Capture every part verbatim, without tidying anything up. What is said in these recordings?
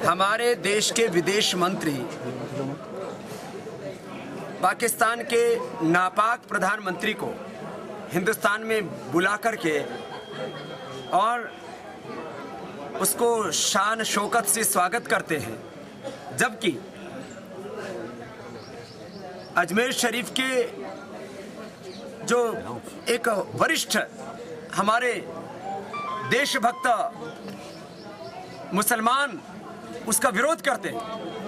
हमारे देश के विदेश मंत्री पाकिस्तान के नापाक प्रधानमंत्री को हिंदुस्तान में बुला करके और उसको शान शौकत से स्वागत करते हैं, जबकि अजमेर शरीफ के जो एक वरिष्ठ हमारे देशभक्त मुसलमान उसका विरोध करते हैं।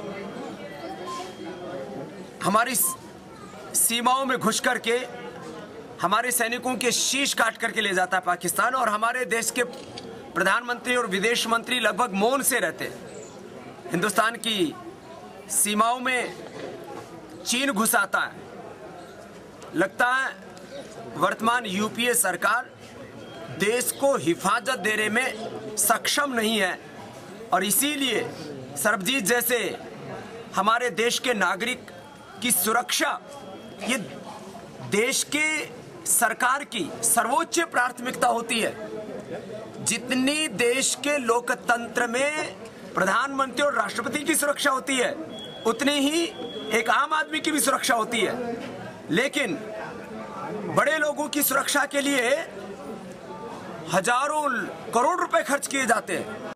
हमारी सीमाओं में घुस करके हमारे सैनिकों के शीश काट करके ले जाता है पाकिस्तान, और हमारे देश के प्रधानमंत्री और विदेश मंत्री लगभग मौन से रहते हैं। हिंदुस्तान की सीमाओं में चीन घुस आता है। लगता है वर्तमान यूपीए सरकार देश को हिफाजत देने में सक्षम नहीं है, और इसीलिए सरबजीत जैसे हमारे देश के नागरिक की सुरक्षा ये देश के सरकार की सर्वोच्च प्राथमिकता होती है। जितनी देश के लोकतंत्र में प्रधानमंत्री और राष्ट्रपति की सुरक्षा होती है, उतनी ही एक आम आदमी की भी सुरक्षा होती है। लेकिन बड़े लोगों की सुरक्षा के लिए हजारों करोड़ रुपए खर्च किए जाते हैं।